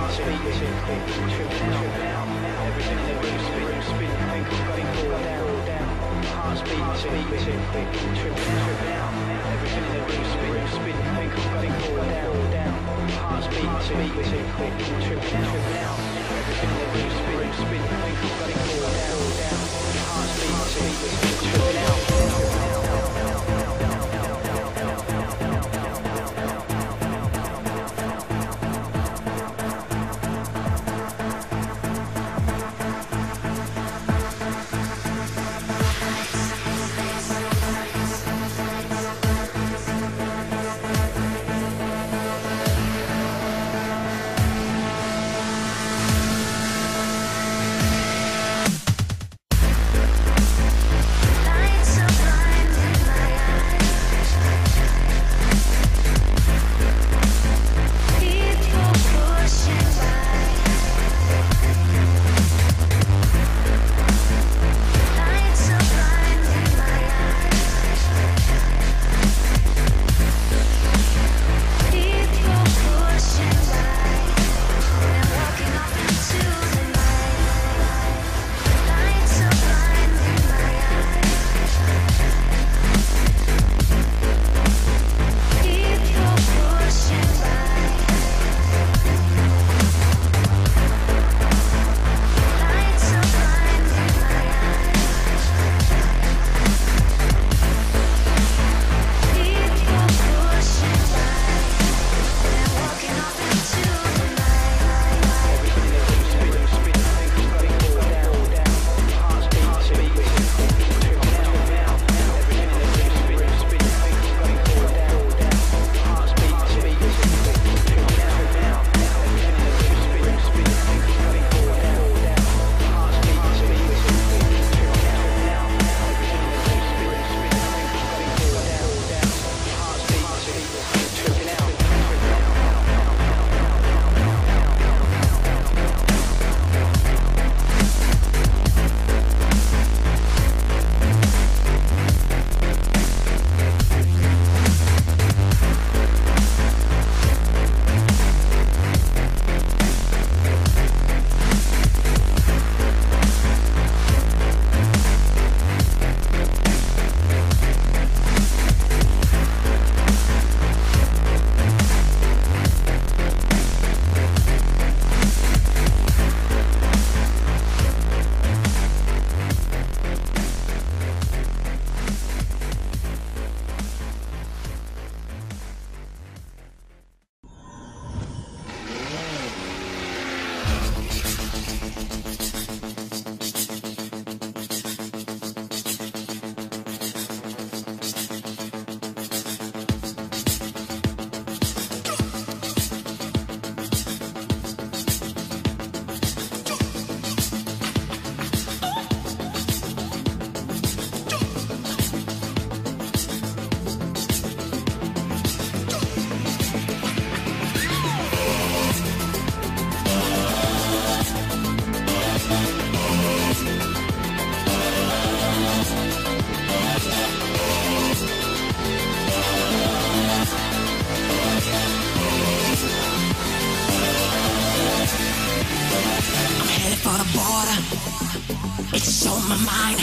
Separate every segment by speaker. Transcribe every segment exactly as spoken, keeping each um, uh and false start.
Speaker 1: It's on my mind,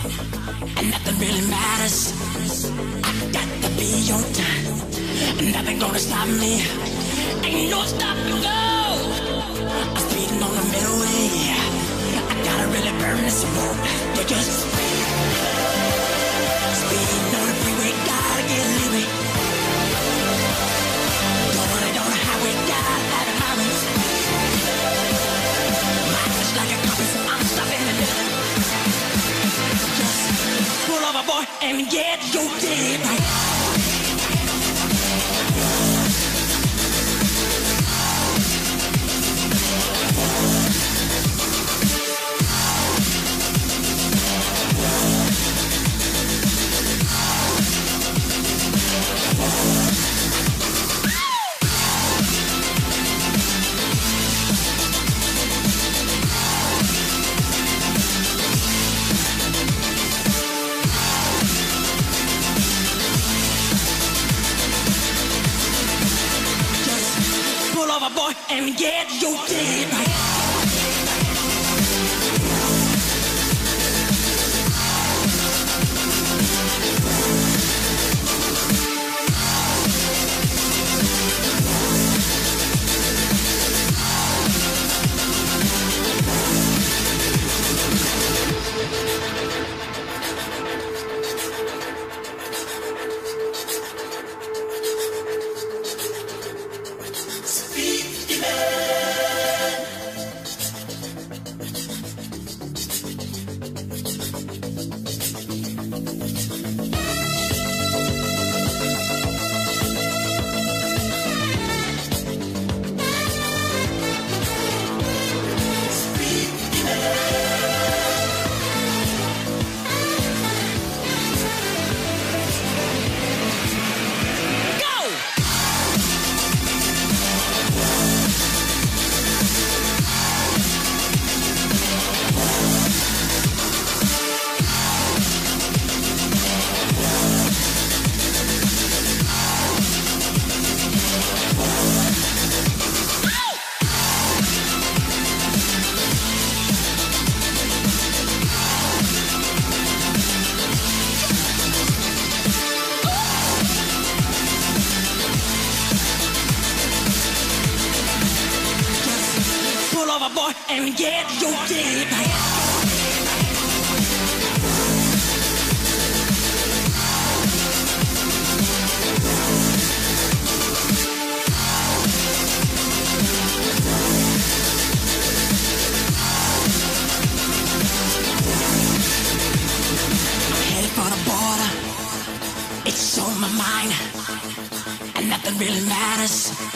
Speaker 1: and nothing really matters. I got to be on time, and nothing gonna stop me. Ain't no stopping, go. I'm speeding on the middle way. I gotta really burn this road. You just speeding on the freeway, gotta get living. Going it on the highway, gotta have it highway. Mine is like a compass, I'm stopping the middle. Just pull over, boy, and get your day right. get your deep. Boy, and get your deep. It's on my mind, and nothing really matters.